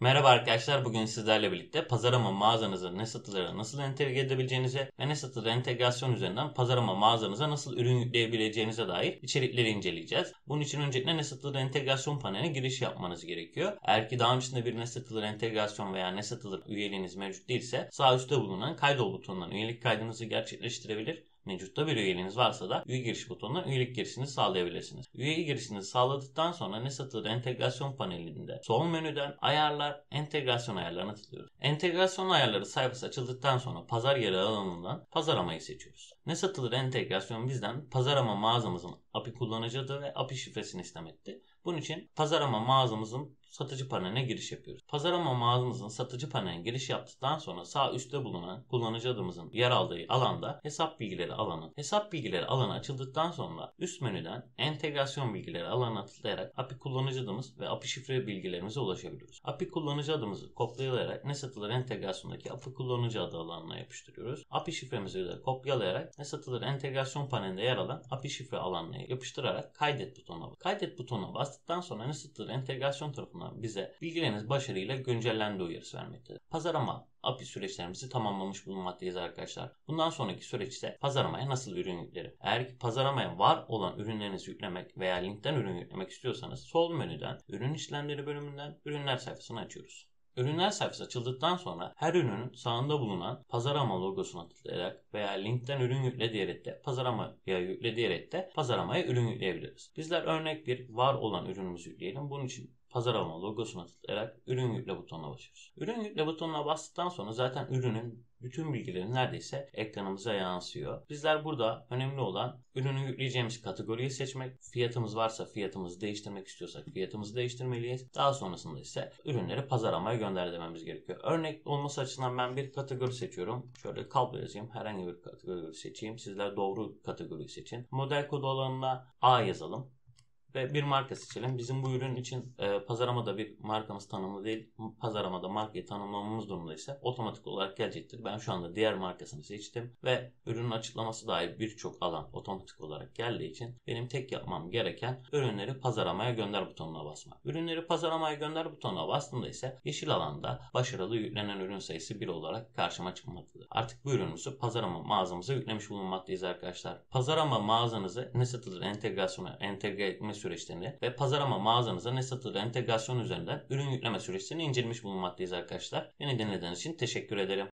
Merhaba arkadaşlar, bugün sizlerle birlikte Pazarama mağazanızı ne satılır, nasıl entegre edebileceğinize ve ne satılır entegrasyon üzerinden Pazarama mağazanıza nasıl ürün yükleyebileceğinize dair içerikleri inceleyeceğiz. Bunun için öncelikle ne satılır entegrasyon paneline giriş yapmanız gerekiyor. Eğer ki daha öncesinde bir ne satılır entegrasyon veya ne satılır üyeliğiniz mevcut değilse sağ üstte bulunan kaydol butonundan üyelik kaydınızı gerçekleştirebilir. Mevcutta bir üyeliğiniz varsa da üye giriş butonuna üyelik girişini sağlayabilirsiniz. Üye girişini sağladıktan sonra ne satılır entegrasyon panelinde sol menüden ayarlar, entegrasyon ayarlarına tıklıyoruz. Entegrasyon ayarları sayfası açıldıktan sonra pazar yeri alanından pazaramayı seçiyoruz. Ne satılır entegrasyon bizden pazarama mağazamızın API kullanıcı adı ve API şifresini istemekte. Bunun için pazarama mağazamızın satıcı paneline giriş yapıyoruz. Pazarama mağazamızın satıcı paneline giriş yaptıktan sonra sağ üstte bulunan kullanıcı adımızın yer aldığı alanda hesap bilgileri alanı. Hesap bilgileri alanı açıldıktan sonra üst menüden entegrasyon bilgileri alanına tıklayarak API kullanıcı adımız ve API şifre bilgilerimize ulaşabiliyoruz. API kullanıcı adımızı kopyalayarak ne satılır entegrasyondaki API kullanıcı adı alanına yapıştırıyoruz. API şifremizi de kopyalayarak ne satılır entegrasyon panelinde yer alan API şifre alanına yapıştırarak kaydet butonuna basıyoruz. Kaydet butonuna bastıktan sonra ne satılır entegrasyon tarafından bize bilgileriniz başarıyla güncellendi uyarısı vermektedir. Pazarama API süreçlerimizi tamamlamış bulunmaktayız arkadaşlar. Bundan sonraki süreçte pazaramaya nasıl ürün yüklerim? Eğer ki pazaramaya var olan ürünlerinizi yüklemek veya linkten ürün yüklemek istiyorsanız sol menüden ürün işlemleri bölümünden ürünler sayfasını açıyoruz. Ürünler sayfası açıldıktan sonra her ürünün sağında bulunan pazarama logosuna tıklayarak veya linkten ürün yükle diyerek de pazaramaya yükle diyerek de pazaramaya ürün yükleyebiliriz. Bizler örnek bir var olan ürünümüzü yükleyelim. Bunun için pazarama logosuna tıklayarak ürün yükle butonuna basıyoruz. Ürün yükle butonuna bastıktan sonra zaten ürünün bütün bilgileri neredeyse ekranımıza yansıyor. Bizler burada önemli olan ürünü yükleyeceğimiz kategoriyi seçmek. Fiyatımız varsa fiyatımızı değiştirmek istiyorsak fiyatımızı değiştirmeliyiz. Daha sonrasında ise ürünleri pazaramaya gönder dememiz gerekiyor. Örnek olması açısından ben bir kategori seçiyorum. Şöyle kablo yazayım. Herhangi bir kategori seçeyim. Sizler doğru kategoriyi seçin. Model kodu alanına A yazalım. Ve bir marka seçelim. Bizim bu ürün için pazaramada bir markamız tanımlı değil. Pazaramada markayı tanımlamamız durumundaysa otomatik olarak gelecektir. Ben şu anda diğer markasını seçtim ve ürünün açıklaması dair birçok alan otomatik olarak geldiği için benim tek yapmam gereken ürünleri pazaramaya gönder butonuna basmak. Ürünleri pazaramaya gönder butonuna bastığımda ise yeşil alanda başarılı yüklenen ürün sayısı 1 olarak karşıma çıkmaktadır. Artık bu ürünümüzü pazarama mağazamıza yüklemiş bulunmaktayız arkadaşlar. Pazarama mağazanızı ne satılır entegrasyona entegre etme süreçlerini ve pazarama mağazanıza ne satılır entegrasyon üzerinden ürün yükleme süreçlerini incelemiş bulunmaktayız arkadaşlar. Beni dinlediğiniz için teşekkür ederim.